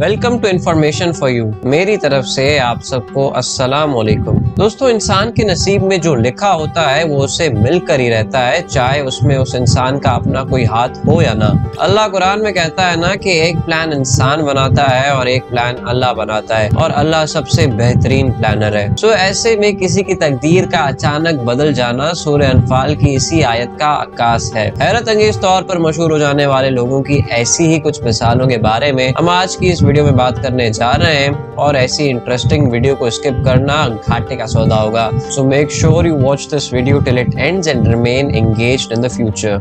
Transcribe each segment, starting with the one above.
Welcome to information for you. मेरी तरफ से आप सबको अस्सलाम वालेकुम। दोस्तों, इंसान के नसीब में जो लिखा होता है वो उसे मिलकर ही रहता है, चाहे उसमें उस इंसान का अपना कोई हाथ हो या ना। अल्लाह कुरान में कहता है ना कि एक प्लान इंसान बनाता है और एक प्लान अल्लाह बनाता है, और अल्लाह सबसे बेहतरीन प्लानर है। सो ऐसे में किसी की तकदीर का अचानक बदल जाना सूरह अनफाल की इसी आयत का अक्कास है। हैरत अंगेज तौर पर मशहूर हो जाने वाले लोगों की ऐसी ही कुछ मिसालों के बारे में हम आज की इस वीडियो में बात करने जा रहे हैं, और ऐसी इंटरेस्टिंग वीडियो को स्किप करना घाटे का सौदा होगा। So make sure you watch this video till it ends and remain engaged in the future.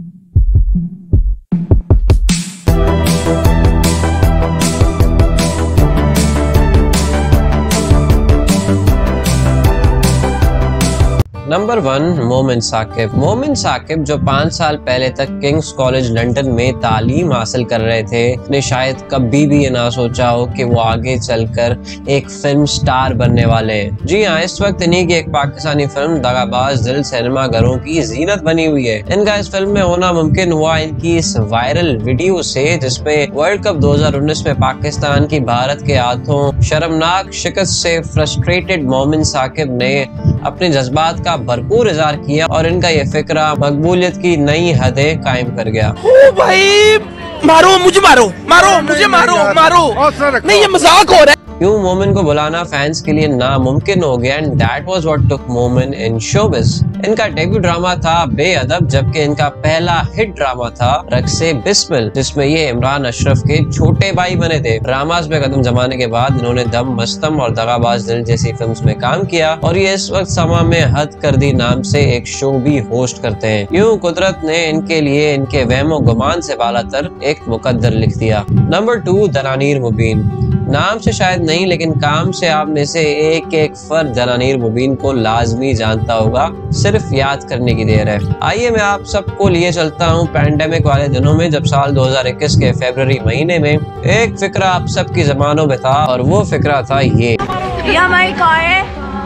Number 1, Momin Saqib. मोमिन साकिब जो 5 साल पहले तक किंग्स कॉलेज लंदन में तालीम हासिल कर रहे थे, ने शायद कभी भी ये ना सोचा हो कि वो आगे चलकर एक फिल्म स्टार बनने वाले हैं। जी हाँ, इस वक्त इन्हीं की एक पाकिस्तानी फिल्म दगाबाज दिल सिनेमा घरों की जीनत बनी हुई है। इनका इस फिल्म में होना मुमकिन हुआ इनकी इस वायरल वीडियो से, जिसमें वर्ल्ड कप 2019 में पाकिस्तान की भारत के हाथों शर्मनाक शिकस्त से फ्रस्ट्रेटेड मोमिन साकिब ने अपने जज्बात का भरपूर इज़हार किया, और इनका ये फिक्रा मकबूलियत की नई हदें कायम कर गया। ओ भाई, मारो मुझे, मारो मारो मुझे, मारो मारो, नहीं ये मजाक हो रहा है। यूं मोमिन को बुलाना फैंस के लिए नामुमकिन हो गया, and that was what took Momin in showbiz. इनका डेब्यू ड्रामा था बेअदब, जबकि इनका पहला हिट ड्रामा था रक्से बिस्मिल, जिसमें ये इमरान अशरफ के छोटे भाई बने थे। ड्रामास में कदम जमाने के बाद इन्होंने दम मस्तम और दगाबाज दिल जैसी फिल्म्स में काम किया, और ये इस वक्त समा में हद कर दी नाम से एक शो भी होस्ट करते हैं। यूं कुदरत ने इनके लिए इनके वहमो गुमान से बालातर एक मुकद्दर लिख दिया। नंबर 2, दनानीर मुबीन। नाम से शायद नहीं, लेकिन काम से आप में से एक एक फर्द दनानीर मुबीन को लाजमी जानता होगा, सिर्फ याद करने की देर है। आइए मैं आप सबको लिए चलता हूँ पैंडेमिक वाले दिनों में, जब साल 2021 के फरवरी महीने में एक फिक्रा आप सबकी जबानों में था, और वो फिक्रा था ये हमारी कार है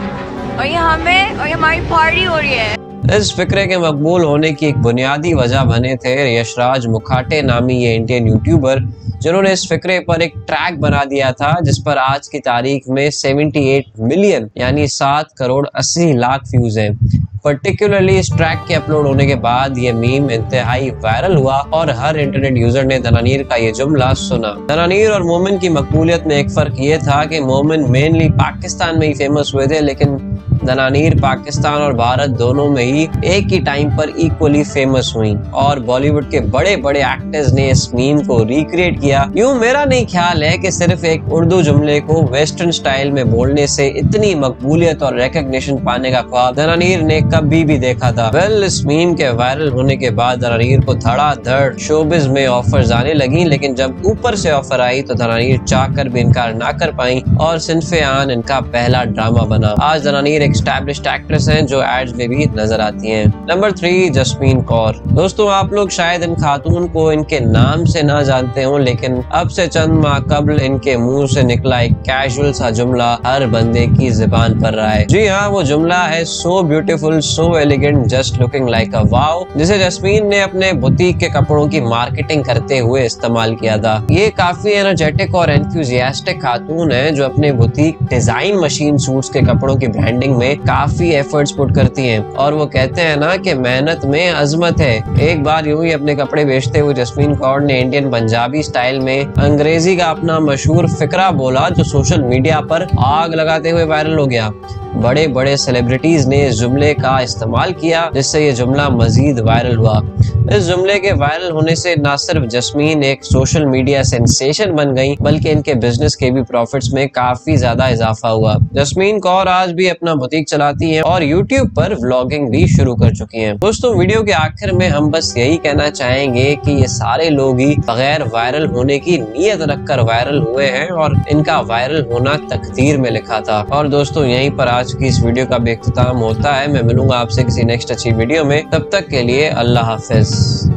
और ये हमें और हमारी पार्टी हो रही है। इस फिक्रे के मकबूल होने की एक बुनियादी वजह बने थे यशराज मुखाटे नामी ये इंडियन यूट्यूबर, जिन्होंने इस फिक्रे पर एक ट्रैक बना दिया था, जिस पर आज की तारीख में 78 मिलियन यानी 7 करोड़ 80 लाख व्यूज हैं। पर्टिकुलरली इस ट्रैक के अपलोड होने के बाद ये मीम इंतहाई वायरल हुआ, और हर इंटरनेट यूजर ने दनानीर का ये जुमला सुना। दनानीर और मोमिन की मकबूलियत में एक फर्क ये था कि मोमिन मेनली पाकिस्तान में ही फेमस हुए थे, लेकिन दनानीर पाकिस्तान और भारत दोनों में ही एक ही टाइम पर इक्वली फेमस हुई, और बॉलीवुड के बड़े बड़े एक्टर्स ने इस मीम को रिक्रिएट किया। यूं मेरा नहीं ख्याल है कि सिर्फ एक उर्दू जुमले को वेस्टर्न स्टाइल में बोलने से इतनी मकबूलियत और रिकॉग्निशन पाने का ख्वाब दनानीर ने कभी भी देखा था। वेल, इस मीम के वायरल होने के बाद दनानीर को धड़ाधड़ शोबिज में ऑफर्स आने लगी, लेकिन जब ऊपर से ऑफर आई तो दनानीर चाहकर भी इनकार ना कर पाई, और सिनफे आन इनका पहला ड्रामा बना। आज दनानीर एस्टैब्लिश्ड एक्ट्रेस हैं जो एड्स में भी नजर आती हैं। नंबर 3, जस्मीन कौर। दोस्तों, आप लोग शायद इन खातून को इनके नाम से ना जानते हो, लेकिन अब से चंद माह कबल इनके मुंह से निकला एक कैजुअल सा जुमला हर बंदे की जुबान पर रहा है। जी हाँ, वो जुमला है so beautiful, so elegant, just looking like a wow, जिसे जस्मीन ने अपने बुटीक के कपड़ों की मार्केटिंग करते हुए इस्तेमाल किया था। ये काफी एनर्जेटिक और एंथुसियास्टिक खातून है जो अपने बुटीक डिजाइन मशीन सूट्स के कपड़ों की ब्रांडिंग में काफी एफर्ट्स पुट करती हैं, और वो कहते हैं ना कि मेहनत में अजमत है। एक बार यूं ही अपने कपड़े बेचते हुए जस्मीन कौर ने इंडियन पंजाबी स्टाइल में अंग्रेजी का अपना मशहूर फिक्रा बोला, जो सोशल मीडिया पर आग लगाते हुए वायरल हो गया। बड़े बड़े सेलिब्रिटीज ने इस जुमले का इस्तेमाल किया, जिससे ये जुमला मजीद वायरल हुआ। इस जुमले के वायरल होने से न सिर्फ जस्मीन एक सोशल मीडिया सेंसेशन बन गई, बल्कि इनके बिजनेस के भी प्रॉफिट्स में काफी ज्यादा इजाफा हुआ। जस्मीन कौर आज भी अपना बुटीक चलाती हैं और यूट्यूब पर व्लॉगिंग भी शुरू कर चुकी हैं। दोस्तों, वीडियो के आखिर में हम बस यही कहना चाहेंगे कि ये सारे लोग ही बगैर वायरल होने की नीयत रखकर वायरल हुए हैं, और इनका वायरल होना तकदीर में लिखा था। और दोस्तों, यहीं पर आज की इस वीडियो का भी इख्तिताम होता है। मैं मिलूंगा आपसे किसी नेक्स्ट अच्छी वीडियो में, तब तक के लिए अल्लाह हाफिज।